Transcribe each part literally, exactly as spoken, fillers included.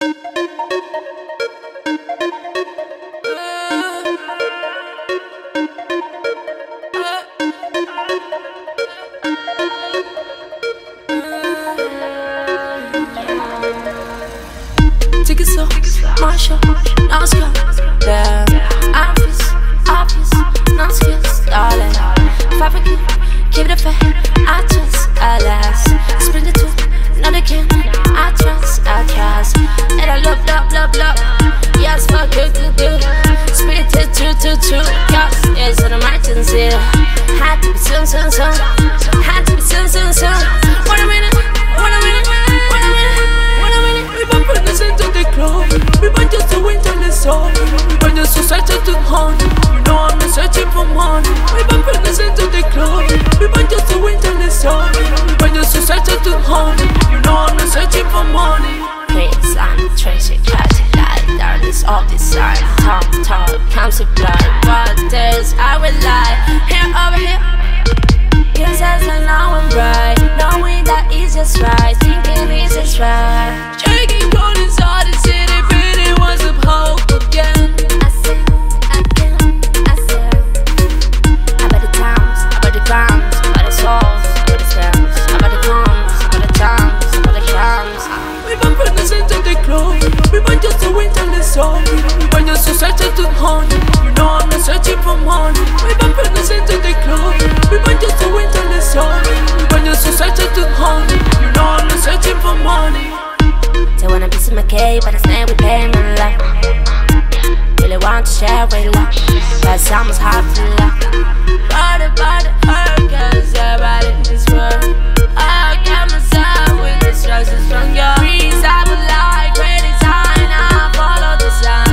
Take it slow, Marshall, no skill. Yeah, obvious, obvious, no skills, darling. Fabricate, keep it fair. I trust, I last. Split it two, not again. I trust, I trust. And I love, love, love, love. Yes, fuck good, good, good. Split it two, two, two. Cause it's an emergency. Had to be soon, soon, soon. Had to be soon, soon, soon. Wait a minute, wait a minute, wait a minute, wait a minute. We been putting this into the club. We been just a winter in the sun. We been just so searching to hunt. You know I'm not searching for money. We been putting this into the club. We been just a winter in the sun. We been just so searching to hunt. You know I'm not searching for money. Prince, I'm the treasure, cut it like darkness of the sun. Talk, talk, comes to blood. What days I will lie. Here over here. Yes, as I know I'm right. Knowing that it's just right. Thinking it's just right. Shaking cold inside the city. Feeling what's up hope again. I said, again, I said. About the times, about the crimes, about the souls, about the stems, about the comes, about the times, about the crimes. We been putting this into the club. We been just a winter in the sun. We been just so searching to hunt. You know I'm not searching for money. We been putting this into the club. We been just a winter in the sun. We been just so searching to hunt. You know I'm not searching for money. They wanna be some McKay, but it's not with payment love. Really want to share with love, but it's almost hard to love. Body, body, hurt, cause everybody in this world. I got myself with distractions from your breeze. I would like great design, I follow the sign.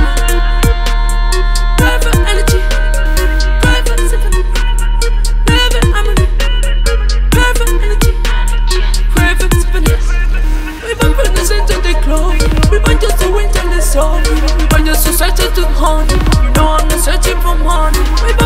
Perfect energy, perfect symphony, perfect harmony, perfect energy, perfect symphony. We been putting this into the club. We been just a winter in the sun. We been just so searching to hunt. You know I'm not searching for money. We been